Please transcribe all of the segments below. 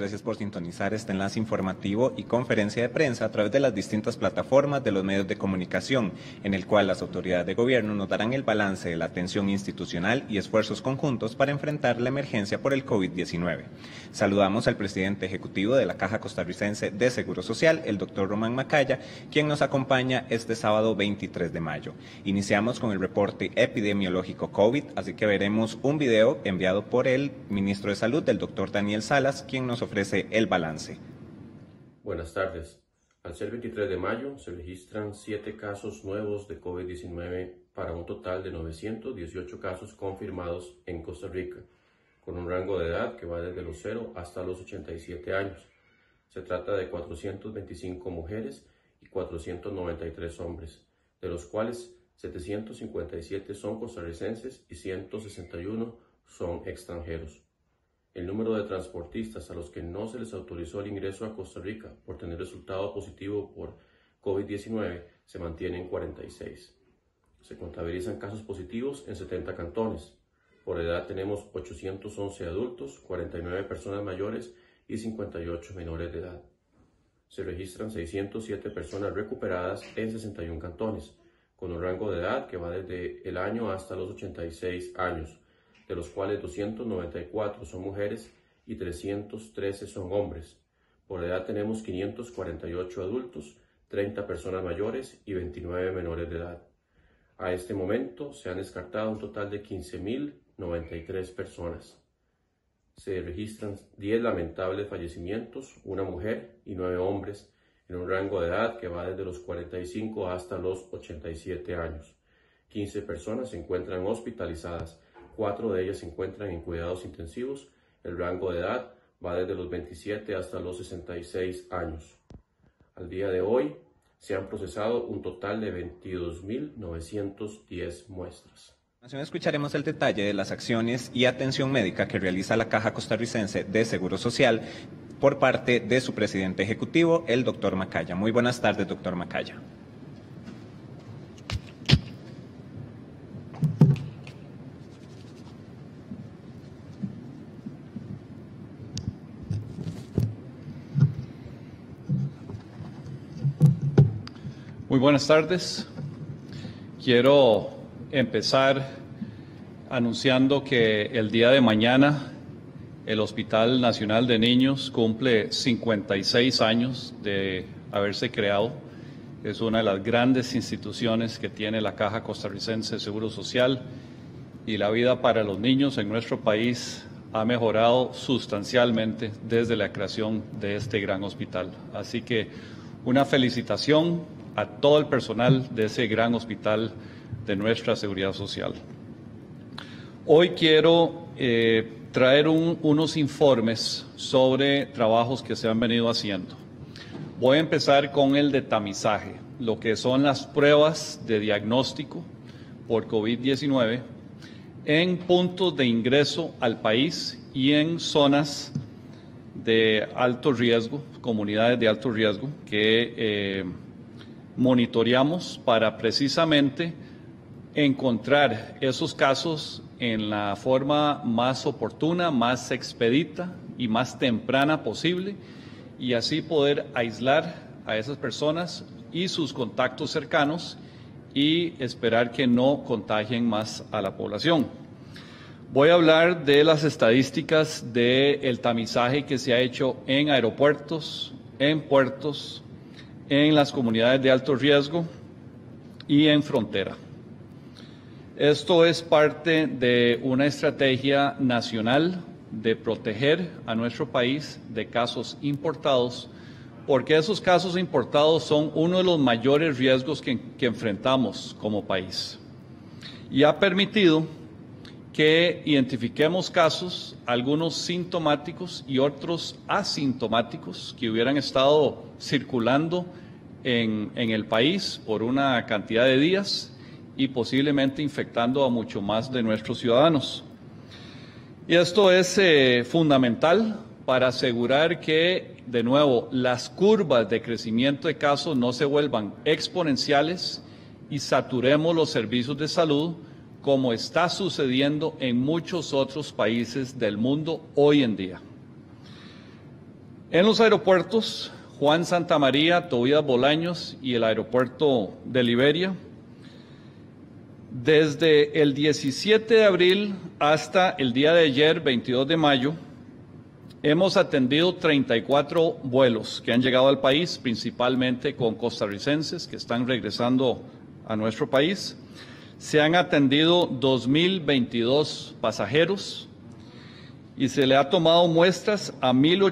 gracias por sintonizar este enlace informativo y conferencia de prensa a través de las distintas plataformas de los medios de comunicación, en el cual las autoridades de gobierno nos darán el balance de la atención institucional y esfuerzos conjuntos para enfrentar la emergencia por el COVID-19. Saludamos al presidente ejecutivo de la Caja Costarricense de Seguro Social, el doctor Román Macaya, quien nos acompaña este sábado 23 de mayo. Iniciamos con el reporte epidemiológico COVID, así que veremos un video enviado por el ministro de Salud, el doctor Daniel Salas, quien nos ofrece el balance. Buenas tardes. Al ser 23 de mayo, se registran 7 casos nuevos de COVID-19 para un total de 918 casos confirmados en Costa Rica, con un rango de edad que va desde los 0 hasta los 87 años. Se trata de 425 mujeres y 493 hombres, de los cuales 757 son costarricenses y 161 son extranjeros. El número de transportistas a los que no se les autorizó el ingreso a Costa Rica por tener resultado positivo por COVID-19 se mantiene en 46. Se contabilizan casos positivos en 70 cantones. Por edad tenemos 811 adultos, 49 personas mayores y 58 menores de edad. Se registran 607 personas recuperadas en 61 cantones, con un rango de edad que va desde el año hasta los 86 años, de los cuales 294 son mujeres y 313 son hombres. Por edad tenemos 548 adultos, 30 personas mayores y 29 menores de edad. A este momento se han descartado un total de 15.093 personas. Se registran 10 lamentables fallecimientos, una mujer y 9 hombres, en un rango de edad que va desde los 45 hasta los 87 años. 15 personas se encuentran hospitalizadas, 4 de ellas se encuentran en cuidados intensivos. El rango de edad va desde los 27 hasta los 66 años. Al día de hoy se han procesado un total de 22.910 muestras. A continuación escucharemos el detalle de las acciones y atención médica que realiza la Caja Costarricense de Seguro Social por parte de su presidente ejecutivo, el doctor Macaya. Muy buenas tardes, doctor Macaya. Muy buenas tardes. Quiero empezar anunciando que el día de mañana el Hospital Nacional de Niños cumple 56 años de haberse creado. Es una de las grandes instituciones que tiene la Caja Costarricense de Seguro Social, y la vida para los niños en nuestro país ha mejorado sustancialmente desde la creación de este gran hospital. Así que una felicitación a todo el personal de ese gran hospital de nuestra seguridad social. Hoy quiero traer unos informes sobre trabajos que se han venido haciendo. Voy a empezar con el de tamizaje, lo que son las pruebas de diagnóstico por COVID-19 en puntos de ingreso al país y en zonas de alto riesgo, comunidades de alto riesgo, que monitoreamos para precisamente encontrar esos casos en la forma más oportuna, más expedita y más temprana posible, y así poder aislar a esas personas y sus contactos cercanos y esperar que no contagien más a la población. Voy a hablar de las estadísticas del tamizaje que se ha hecho en aeropuertos, en puertos, en las comunidades de alto riesgo y en frontera. Esto es parte de una estrategia nacional de proteger a nuestro país de casos importados, porque esos casos importados son uno de los mayores riesgos que enfrentamos como país. Y ha permitido que identifiquemos casos, algunos sintomáticos y otros asintomáticos, que hubieran estado circulando en el país por una cantidad de días y posiblemente infectando a mucho más de nuestros ciudadanos. Y esto es fundamental para asegurar que, de nuevo, las curvas de crecimiento de casos no se vuelvan exponenciales y saturemos los servicios de salud, como está sucediendo en muchos otros países del mundo hoy en día. En los aeropuertos, Juan Santamaría, Tobías Bolaños y el aeropuerto de Liberia, desde el 17 de abril hasta el día de ayer, 22 de mayo, hemos atendido 34 vuelos que han llegado al país, principalmente con costarricenses que están regresando a nuestro país. Se han atendido 2.022 pasajeros y se le ha tomado muestras a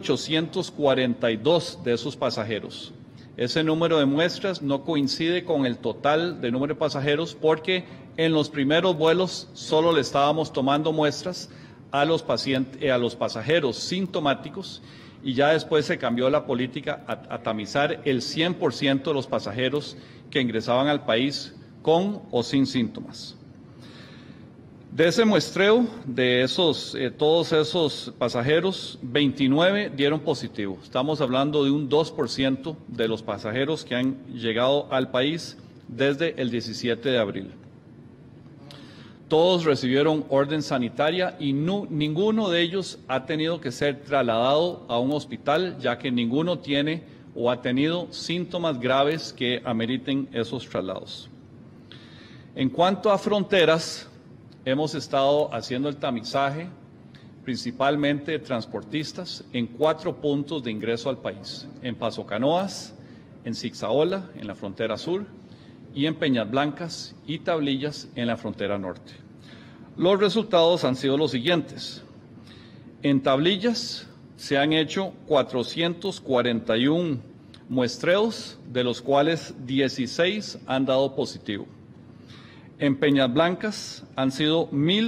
1.842 de esos pasajeros. Ese número de muestras no coincide con el total de número de pasajeros porque en los primeros vuelos solo le estábamos tomando muestras a los pasajeros sintomáticos y ya después se cambió la política a tamizar el 100% de los pasajeros que ingresaban al país con o sin síntomas. De ese muestreo, de todos esos pasajeros, 29 dieron positivo. Estamos hablando de un 2% de los pasajeros que han llegado al país desde el 17 de abril. Todos recibieron orden sanitaria y ninguno de ellos ha tenido que ser trasladado a un hospital, ya que ninguno tiene o ha tenido síntomas graves que ameriten esos traslados. En cuanto a fronteras, hemos estado haciendo el tamizaje, principalmente de transportistas, en 4 puntos de ingreso al país: en Paso Canoas, en Zigzaola, en la frontera sur, y en Peñas Blancas y Tablillas, en la frontera norte. Los resultados han sido los siguientes. En Tablillas se han hecho 441 muestreos, de los cuales 16 han dado positivo. En Peñas Blancas han sido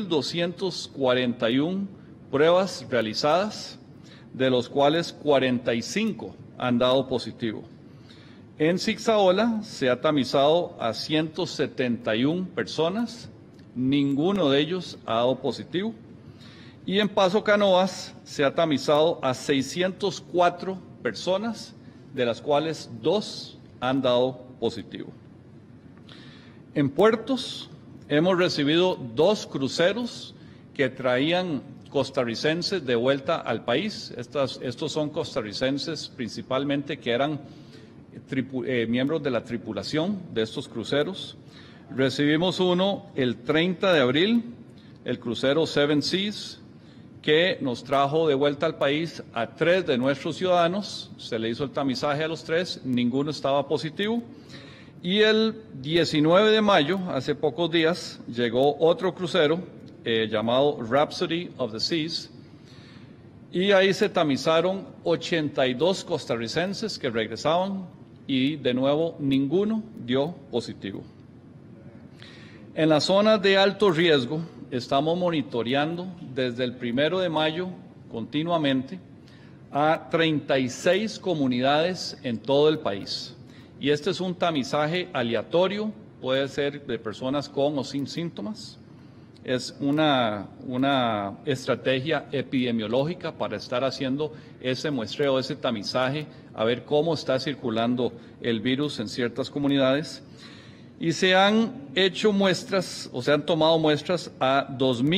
1.241 pruebas realizadas, de los cuales 45 han dado positivo. En Zigzaola se ha tamizado a 171 personas, ninguno de ellos ha dado positivo. Y en Paso Canoas se ha tamizado a 604 personas, de las cuales 2 han dado positivo. En puertos hemos recibido 2 cruceros que traían costarricenses de vuelta al país. Estos son costarricenses principalmente que eran miembros de la tripulación de estos cruceros. Recibimos uno el 30 de abril, el crucero Seven Seas, que nos trajo de vuelta al país a 3 de nuestros ciudadanos. Se le hizo el tamizaje a los 3, ninguno estaba positivo. Y el 19 de mayo, hace pocos días, llegó otro crucero llamado Rhapsody of the Seas, y ahí se tamizaron 82 costarricenses que regresaban y de nuevo ninguno dio positivo. En las zonas de alto riesgo estamos monitoreando desde el 1 de mayo continuamente a 36 comunidades en todo el país. Y este es un tamizaje aleatorio, puede ser de personas con o sin síntomas. Es una estrategia epidemiológica para estar haciendo ese muestreo, ese tamizaje, a ver cómo está circulando el virus en ciertas comunidades. Y se han hecho muestras, o se han tomado muestras a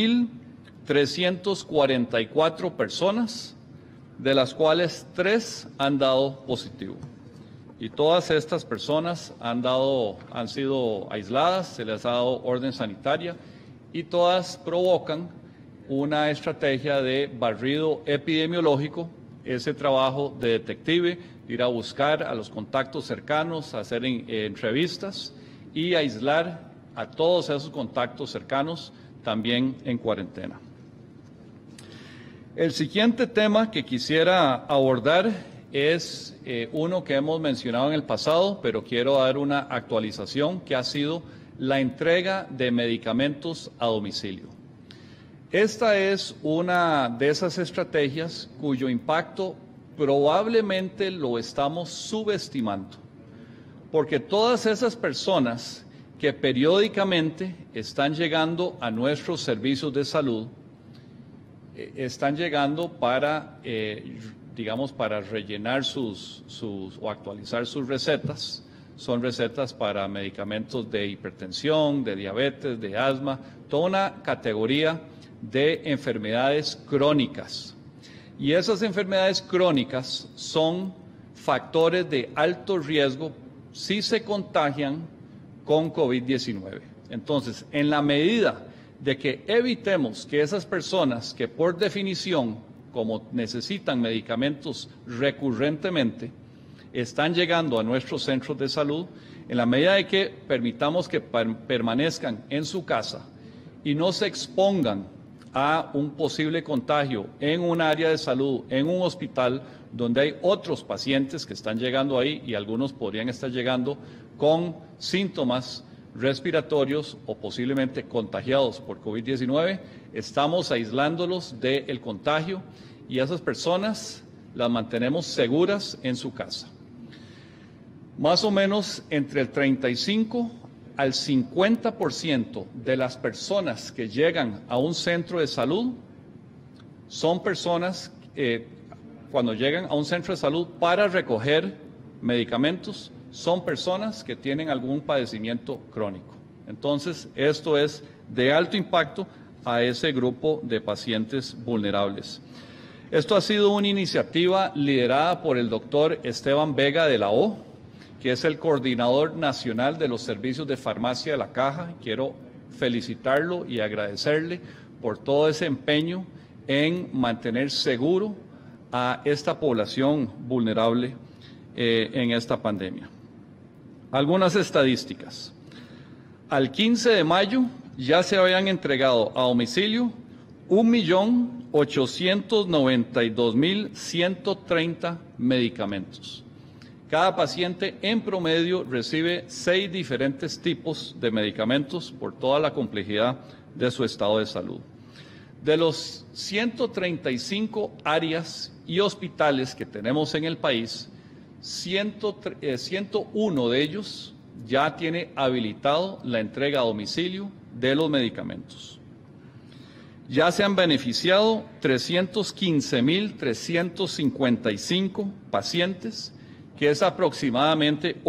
2.344 personas, de las cuales 3 han dado positivo. Y todas estas personas han sido aisladas, se les ha dado orden sanitaria y todas provocan una estrategia de barrido epidemiológico, ese trabajo de detective, ir a buscar a los contactos cercanos, hacer entrevistas y aislar a todos esos contactos cercanos también en cuarentena. El siguiente tema que quisiera abordar es uno que hemos mencionado en el pasado, pero quiero dar una actualización, que ha sido la entrega de medicamentos a domicilio. Esta es una de esas estrategias cuyo impacto probablemente lo estamos subestimando, porque todas esas personas que periódicamente están llegando a nuestros servicios de salud, están llegando para para rellenar o actualizar sus recetas. Son recetas para medicamentos de hipertensión, de diabetes, de asma, toda una categoría de enfermedades crónicas. Y esas enfermedades crónicas son factores de alto riesgo si se contagian con COVID-19. Entonces, en la medida de que evitemos que esas personas que por definición, como necesitan medicamentos recurrentemente, están llegando a nuestros centros de salud, en la medida de que permitamos que permanezcan en su casa y no se expongan a un posible contagio en un área de salud, en un hospital, donde hay otros pacientes que están llegando ahí y algunos podrían estar llegando con síntomas respiratorios o posiblemente contagiados por COVID-19, estamos aislándolos del contagio y a esas personas las mantenemos seguras en su casa. Más o menos entre el 35 al 50% de las personas que llegan a un centro de salud son personas cuando llegan a un centro de salud para recoger medicamentos, son personas que tienen algún padecimiento crónico. Entonces, esto es de alto impacto a ese grupo de pacientes vulnerables. Esto ha sido una iniciativa liderada por el doctor Esteban Vega de la O, que es el coordinador nacional de los servicios de farmacia de la Caja. Quiero felicitarlo y agradecerle por todo ese empeño en mantener seguro a esta población vulnerable en esta pandemia. Algunas estadísticas. Al 15 de mayo ya se habían entregado a domicilio 1.892.130 medicamentos. Cada paciente en promedio recibe 6 diferentes tipos de medicamentos por toda la complejidad de su estado de salud. De los 135 áreas y hospitales que tenemos en el país, 101 de ellos ya tiene habilitado la entrega a domicilio de los medicamentos. Ya se han beneficiado 315.355 pacientes, que es aproximadamente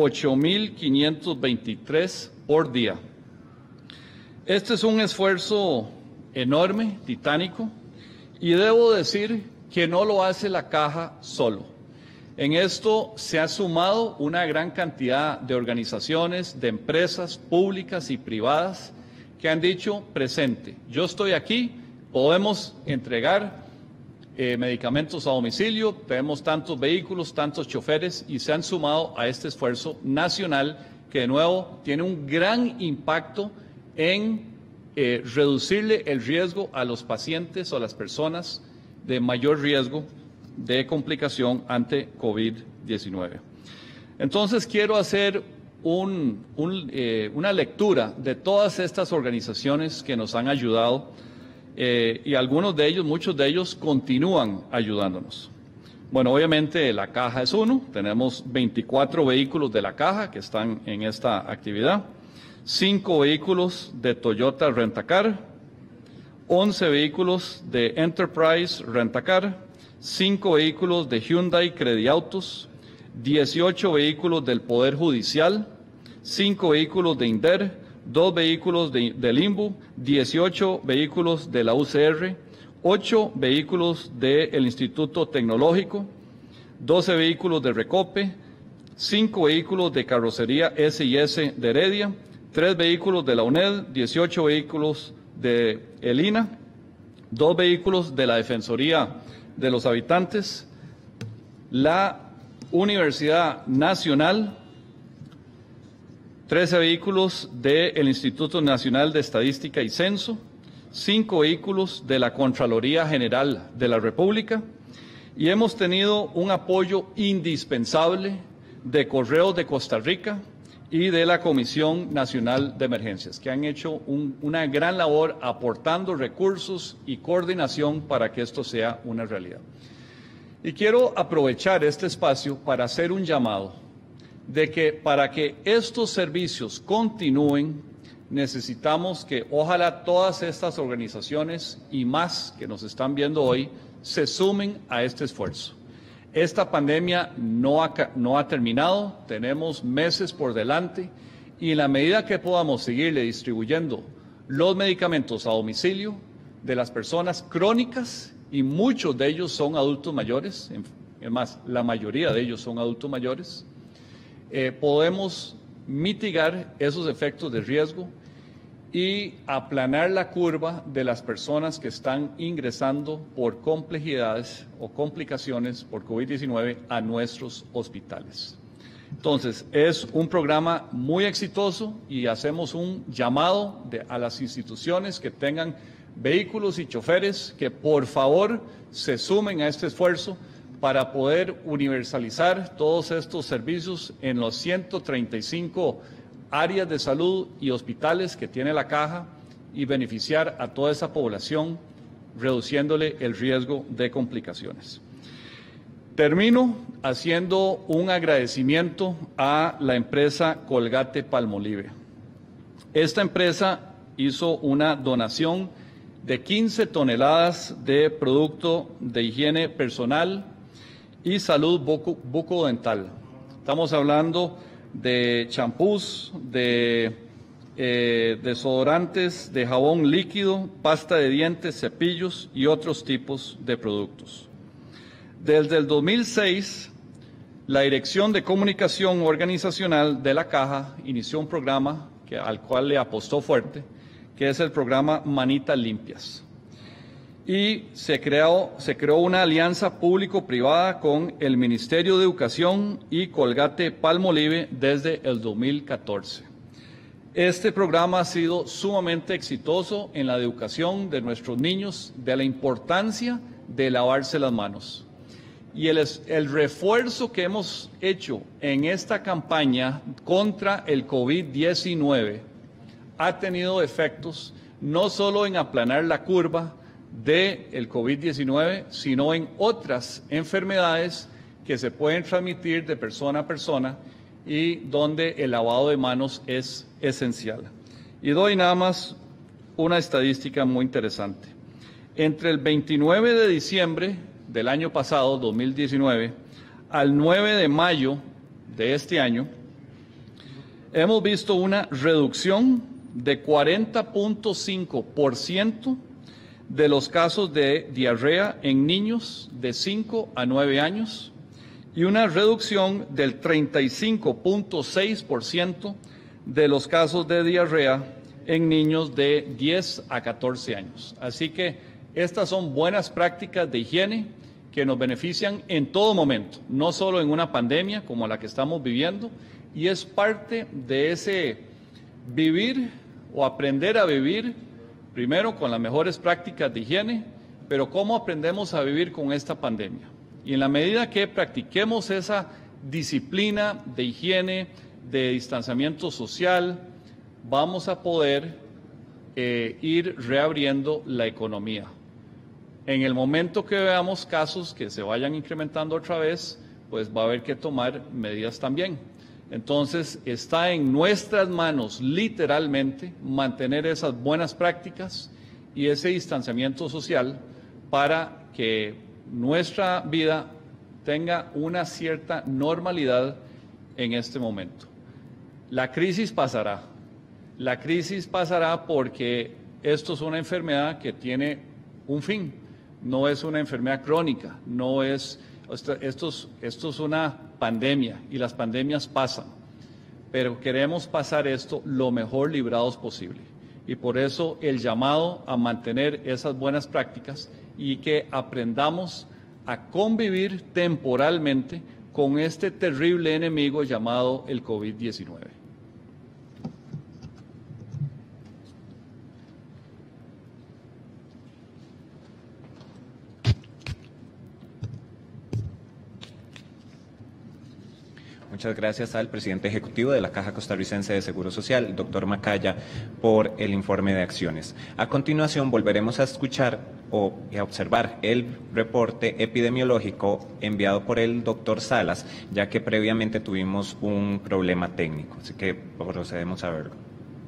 8.523 por día. Este es un esfuerzo enorme, titánico, y debo decir que no lo hace la Caja solo. En esto se ha sumado una gran cantidad de organizaciones, de empresas públicas y privadas que han dicho presente, yo estoy aquí, podemos entregar medicamentos a domicilio, tenemos tantos vehículos, tantos choferes y se han sumado a este esfuerzo nacional que de nuevo tiene un gran impacto en reducirle el riesgo a los pacientes o a las personas de mayor riesgo de complicación ante COVID-19. Entonces quiero hacer una lectura de todas estas organizaciones que nos han ayudado y algunos de ellos, muchos de ellos continúan ayudándonos. Bueno, obviamente la Caja es uno, tenemos 24 vehículos de la Caja que están en esta actividad, 5 vehículos de Toyota Rentacar, 11 vehículos de Enterprise Rentacar, 5 vehículos de Hyundai Crediautos, 18 vehículos del Poder Judicial, 5 vehículos de INDER, 2 vehículos del INBU, 18 vehículos de la UCR, 8 vehículos del Instituto Tecnológico, 12 vehículos de Recope, 5 vehículos de Carrocería S&S de Heredia, 3 vehículos de la UNED, 18 vehículos de el INA, 2 vehículos de la Defensoría de los Habitantes, la Universidad Nacional, 13 vehículos del Instituto Nacional de Estadística y Censo, 5 vehículos de la Contraloría General de la República y hemos tenido un apoyo indispensable de Correos de Costa Rica y de la Comisión Nacional de Emergencias, que han hecho una gran labor aportando recursos y coordinación para que esto sea una realidad. Y quiero aprovechar este espacio para hacer un llamado de que para que estos servicios continúen, necesitamos que ojalá todas estas organizaciones y más que nos están viendo hoy se sumen a este esfuerzo. Esta pandemia no ha terminado, tenemos meses por delante y en la medida que podamos seguirle distribuyendo los medicamentos a domicilio de las personas crónicas y muchos de ellos son adultos mayores, es más, la mayoría de ellos son adultos mayores, podemos mitigar esos efectos de riesgo y aplanar la curva de las personas que están ingresando por complejidades o complicaciones por COVID-19 a nuestros hospitales. Entonces, es un programa muy exitoso y hacemos un llamado a las instituciones que tengan vehículos y choferes que por favor se sumen a este esfuerzo para poder universalizar todos estos servicios en los 135 áreas de salud y hospitales que tiene la Caja y beneficiar a toda esa población, reduciéndole el riesgo de complicaciones. Termino haciendo un agradecimiento a la empresa Colgate-Palmolive. Esta empresa hizo una donación de 15 toneladas de producto de higiene personal y salud bucodental. Estamos hablando de champús, de desodorantes, de jabón líquido, pasta de dientes, cepillos y otros tipos de productos. Desde el 2006, la Dirección de Comunicación Organizacional de la Caja inició un programa al cual le apostó fuerte, que es el programa Manitas Limpias. Y se creó una alianza público-privada con el Ministerio de Educación y Colgate-Palmolive desde el 2014. Este programa ha sido sumamente exitoso en la educación de nuestros niños de la importancia de lavarse las manos. Y el refuerzo que hemos hecho en esta campaña contra el COVID-19 ha tenido efectos no solo en aplanar la curva del COVID-19, sino en otras enfermedades que se pueden transmitir de persona a persona y donde el lavado de manos es esencial. Y doy nada más una estadística muy interesante. Entre el 29 de diciembre del año pasado, 2019, al 9 de mayo de este año, hemos visto una reducción de 40.5% de los casos de diarrea en niños de 5 a 9 años y una reducción del 35.6% de los casos de diarrea en niños de 10 a 14 años. Así que estas son buenas prácticas de higiene que nos benefician en todo momento, no solo en una pandemia como la que estamos viviendo, y es parte de ese vivir o aprender a vivir, primero con las mejores prácticas de higiene, pero cómo aprendemos a vivir con esta pandemia. Y en la medida que practiquemos esa disciplina de higiene, de distanciamiento social, vamos a poder ir reabriendo la economía. En el momento que veamos casos que se vayan incrementando otra vez, pues va a haber que tomar medidas también. Entonces, está en nuestras manos, literalmente, mantener esas buenas prácticas y ese distanciamiento social para que nuestra vida tenga una cierta normalidad en este momento. La crisis pasará. La crisis pasará porque esto es una enfermedad que tiene un fin. No es una enfermedad crónica, esto es una pandemia y las pandemias pasan, pero queremos pasar esto lo mejor librados posible. Y por eso el llamado a mantener esas buenas prácticas y que aprendamos a convivir temporalmente con este terrible enemigo llamado el COVID-19. Muchas gracias al presidente ejecutivo de la Caja Costarricense de Seguro Social, el doctor Macaya, por el informe de acciones. A continuación volveremos a escuchar y a observar el reporte epidemiológico enviado por el doctor Salas, ya que previamente tuvimos un problema técnico. Así que procedemos a verlo.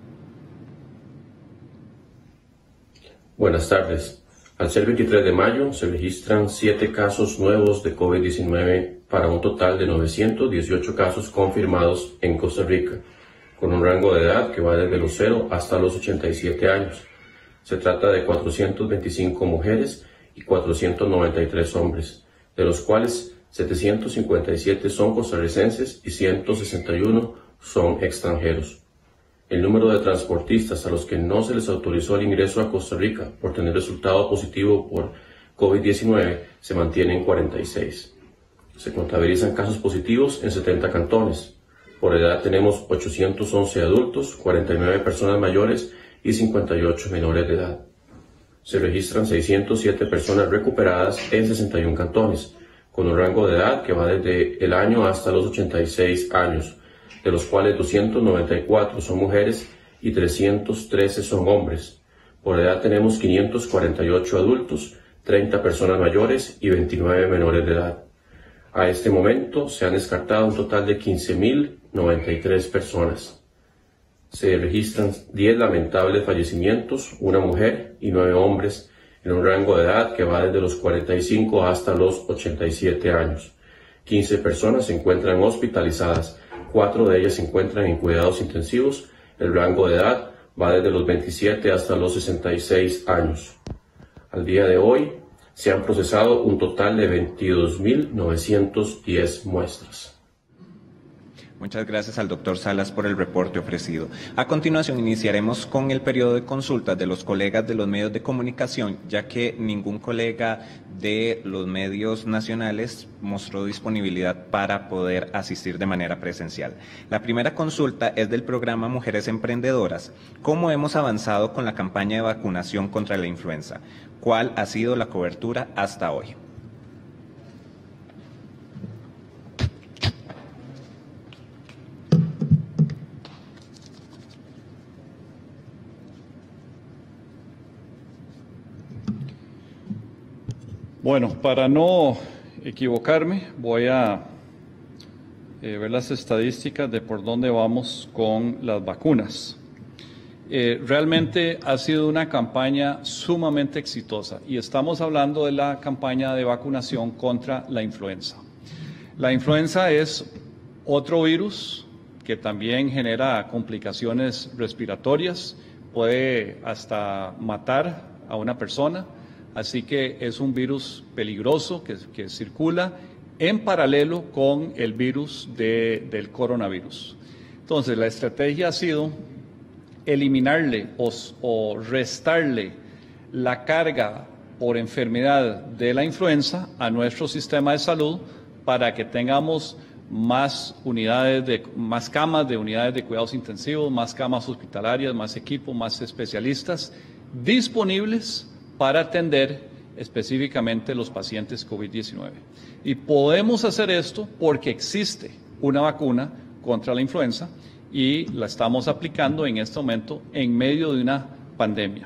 Buenas tardes. Al ser 23 de mayo, se registran 7 casos nuevos de COVID-19 para un total de 918 casos confirmados en Costa Rica, con un rango de edad que va desde los 0 hasta los 87 años. Se trata de 425 mujeres y 493 hombres, de los cuales 757 son costarricenses y 161 son extranjeros. El número de transportistas a los que no se les autorizó el ingreso a Costa Rica por tener resultado positivo por COVID-19 se mantiene en 46. Se contabilizan casos positivos en 70 cantones. Por edad tenemos 811 adultos, 49 personas mayores y 58 menores de edad. Se registran 607 personas recuperadas en 61 cantones, con un rango de edad que va desde el año hasta los 86 años, de los cuales 294 son mujeres y 313 son hombres. Por edad tenemos 548 adultos, 30 personas mayores y 29 menores de edad. A este momento se han descartado un total de 15.093 personas. Se registran 10 lamentables fallecimientos, una mujer y 9 hombres, en un rango de edad que va desde los 45 hasta los 87 años. 15 personas se encuentran hospitalizadas, 4 de ellas se encuentran en cuidados intensivos. El rango de edad va desde los 27 hasta los 66 años. Al día de hoy se han procesado un total de 22.910 muestras. Muchas gracias al doctor Salas por el reporte ofrecido. A continuación iniciaremos con el periodo de consultas de los colegas de los medios de comunicación, ya que ningún colega de los medios nacionales mostró disponibilidad para poder asistir de manera presencial. La primera consulta es del programa Mujeres Emprendedoras. ¿Cómo hemos avanzado con la campaña de vacunación contra la influenza? ¿Cuál ha sido la cobertura hasta hoy? Bueno, para no equivocarme, voy a ver las estadísticas de por dónde vamos con las vacunas. Realmente ha sido una campaña sumamente exitosa y estamos hablando de la campaña de vacunación contra la influenza. La influenza es otro virus que también genera complicaciones respiratorias, puede hasta matar a una persona. Así que es un virus peligroso que circula en paralelo con el virus del coronavirus. Entonces, la estrategia ha sido eliminarle o restarle la carga por enfermedad de la influenza a nuestro sistema de salud para que tengamos más camas de unidades de cuidados intensivos, más camas hospitalarias, más equipo, más especialistas disponibles para atender específicamente los pacientes COVID-19. Y podemos hacer esto porque existe una vacuna contra la influenza y la estamos aplicando en este momento en medio de una pandemia.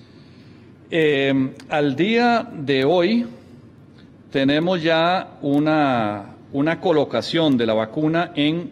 Al día de hoy tenemos ya una colocación de la vacuna en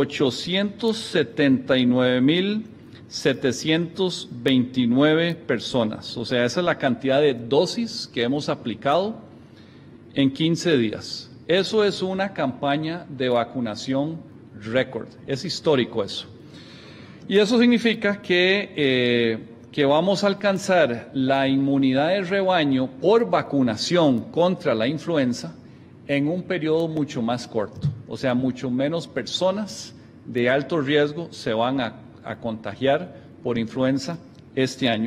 879.729 personas. O sea, esa es la cantidad de dosis que hemos aplicado en 15 días. Eso es una campaña de vacunación récord. Es histórico eso. Y eso significa que vamos a alcanzar la inmunidad de rebaño por vacunación contra la influenza en un periodo mucho más corto. O sea, mucho menos personas de alto riesgo se van a contagiar por influenza este año.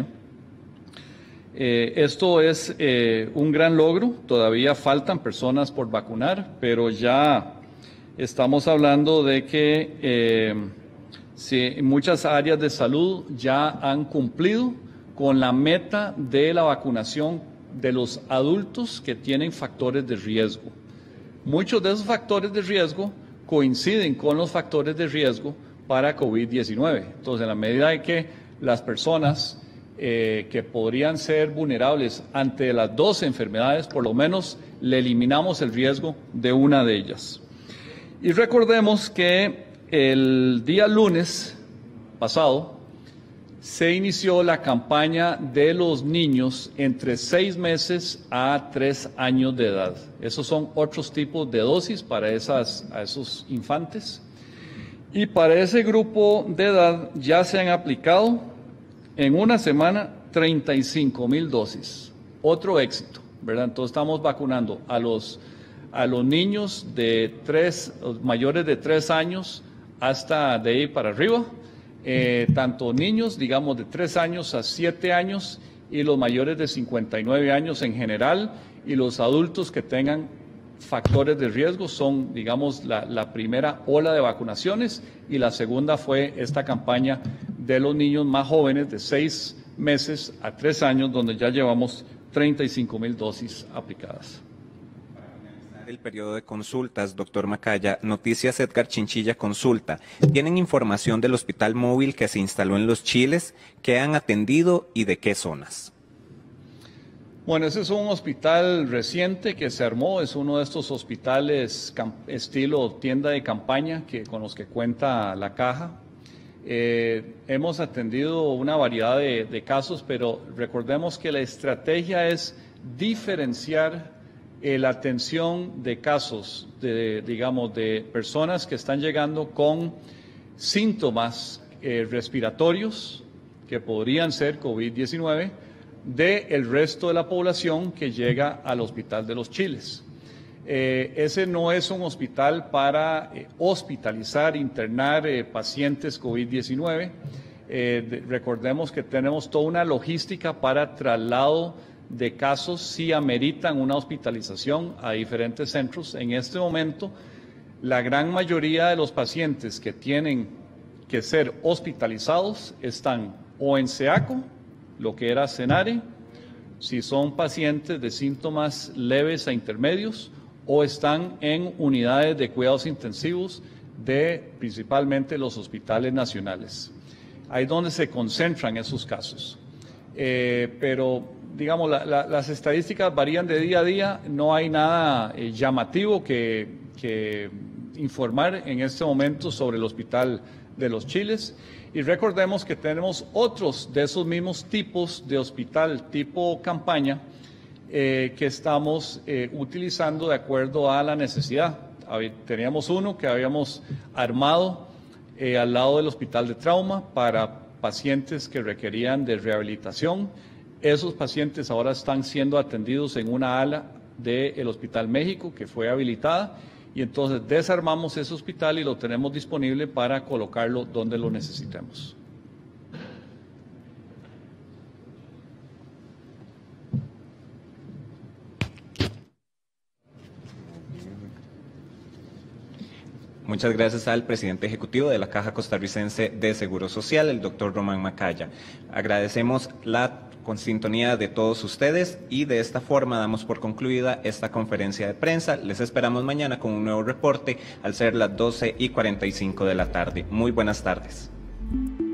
Esto es un gran logro, todavía faltan personas por vacunar, pero ya estamos hablando de que muchas áreas de salud ya han cumplido con la meta de la vacunación de los adultos que tienen factores de riesgo. Muchos de esos factores de riesgo coinciden con los factores de riesgo para COVID-19. Entonces, en la medida de que las personas que podrían ser vulnerables ante las dos enfermedades, por lo menos le eliminamos el riesgo de una de ellas. Y recordemos que el día lunes pasado se inició la campaña de los niños entre 6 meses a 3 años de edad. Esos son otros tipos de dosis para esos infantes. Y para ese grupo de edad ya se han aplicado en una semana 35,000 dosis. Otro éxito. ¿verdad? Entonces estamos vacunando a los niños mayores de 3 años hasta de ahí para arriba, tanto niños, digamos, de 3 años a 7 años y los mayores de 59 años en general, y los adultos que tengan factores de riesgo son, digamos, la primera ola de vacunaciones, y la segunda fue esta campaña de los niños más jóvenes de 6 meses a 3 años, donde ya llevamos 35,000 dosis aplicadas. Para finalizar el periodo de consultas, doctor Macaya, Noticias Edgar Chinchilla consulta: ¿tienen información del hospital móvil que se instaló en Los Chiles? ¿Qué han atendido y de qué zonas? Bueno, ese es un hospital reciente que se armó, es uno de estos hospitales estilo tienda de campaña con los que cuenta la Caja. Hemos atendido una variedad de casos, pero recordemos que la estrategia es diferenciar la atención de casos, de personas que están llegando con síntomas respiratorios, que podrían ser COVID-19, del resto de la población que llega al Hospital de Los Chiles. Ese no es un hospital para hospitalizar, internar pacientes COVID-19. Recordemos que tenemos toda una logística para traslado de casos si ameritan una hospitalización a diferentes centros. En este momento, la gran mayoría de los pacientes que tienen que ser hospitalizados están o en SEACO, lo que era CENARE, si son pacientes de síntomas leves a intermedios, o están en unidades de cuidados intensivos de principalmente los hospitales nacionales. Ahí es donde se concentran esos casos. Pero, digamos, las estadísticas varían de día a día, no hay nada llamativo que informar en este momento sobre el Hospital de Los Chiles. Y recordemos que tenemos otros de esos mismos tipos de hospital tipo campaña que estamos utilizando de acuerdo a la necesidad. Teníamos uno que habíamos armado al lado del hospital de trauma para pacientes que requerían de rehabilitación. Esos pacientes ahora están siendo atendidos en una ala del Hospital México que fue habilitada, y entonces desarmamos ese hospital y lo tenemos disponible para colocarlo donde lo necesitemos. Muchas gracias al presidente ejecutivo de la Caja Costarricense de Seguro Social, el doctor Román Macaya. Agradecemos la sintonía de todos ustedes, y de esta forma damos por concluida esta conferencia de prensa. Les esperamos mañana con un nuevo reporte al ser las 12:45 de la tarde. Muy buenas tardes.